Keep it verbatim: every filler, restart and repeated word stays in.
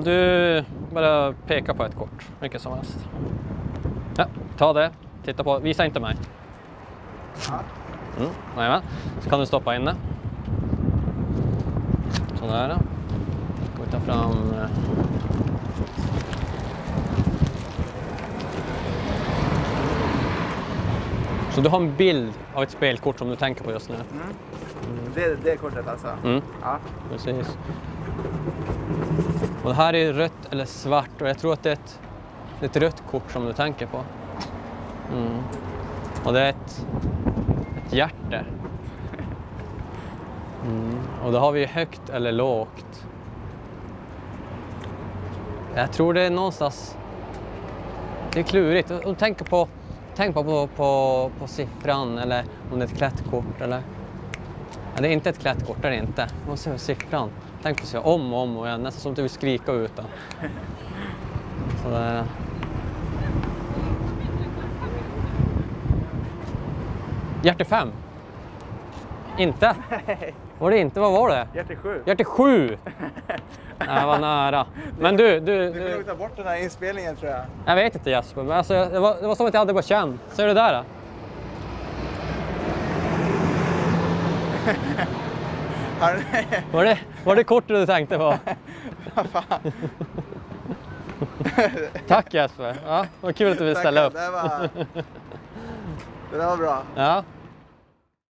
Om du bara pekar på ett kort, vilket som helst. Ja, ta det. Titta på, visa inte mig. Mm, jajamän. Så kan du stoppa in det. Sådär då. Ska vi ta fram... Så du har en bild av ett spelkort som du tänker på just nu? Mm. Mm. Det, det är kortet alltså? Mm. Ja. Precis. Och det här är rött eller svart och jag tror att det är ett, det är ett rött kort som du tänker på. Mm. Och det är ett, ett hjärta. Mm. Och då har vi högt eller lågt. Jag tror det är någonstans... Det är klurigt. Och tänk på, tänk på, på, på, på siffran eller om det är ett klättkort eller... Ja, det är inte ett klättkort, det är det inte. Man måste se siffran. Tänk på sig om och om och igen. Nästan som att du vill skrika ut den. Sådär. Hjärte fem. Inte? Var det inte? Vad var det? Hjärte sju. Hjärte sju. Nej, var nära. Men du, du... Du får nog ta bort den här inspelningen tror jag. Jag vet inte Jesper, men alltså, det, var, det var som att jag hade på känn. Ser du det där då? Var det, var det kortet du tänkte på? Tack Jesper. Ja, vad kul att du vill ställa upp. Det var, det var bra. Ja.